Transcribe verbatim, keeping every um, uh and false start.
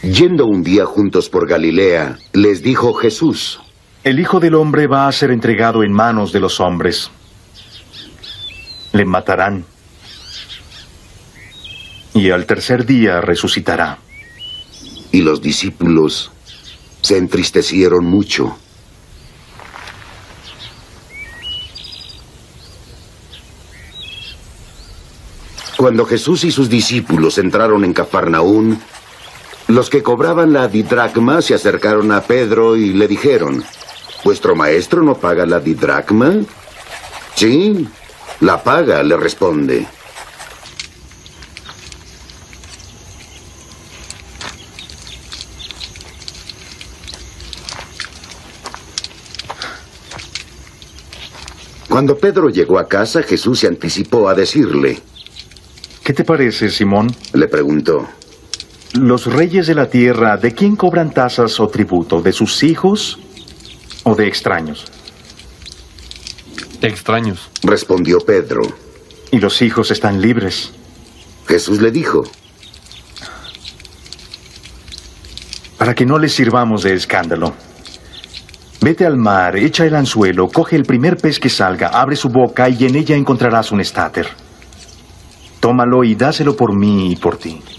Yendo un día juntos por Galilea, les dijo Jesús: El Hijo del Hombre va a ser entregado en manos de los hombres. Le matarán. Y al tercer día resucitará. Y los discípulos se entristecieron mucho. Cuando Jesús y sus discípulos entraron en Cafarnaún, los que cobraban la didracma se acercaron a Pedro y le dijeron: ¿Vuestro maestro no paga la didracma? Sí, la paga, le responde. Cuando Pedro llegó a casa, Jesús se anticipó a decirle: ¿Qué te parece, Simón? Le preguntó. Los reyes de la tierra, ¿de quién cobran tasas o tributo? ¿De sus hijos o de extraños? Extraños, respondió Pedro. Y los hijos están libres. Jesús le dijo: Para que no les sirvamos de escándalo. Vete al mar, echa el anzuelo, coge el primer pez que salga, abre su boca y en ella encontrarás un estáter. Tómalo y dáselo por mí y por ti.